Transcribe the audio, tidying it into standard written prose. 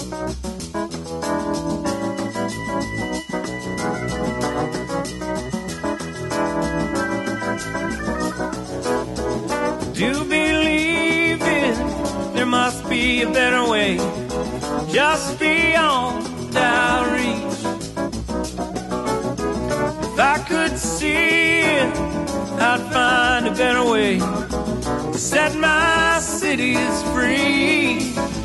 Do believe it, there must be a better way, just beyond our reach. If I could see it, I'd find a better way to set my cities free.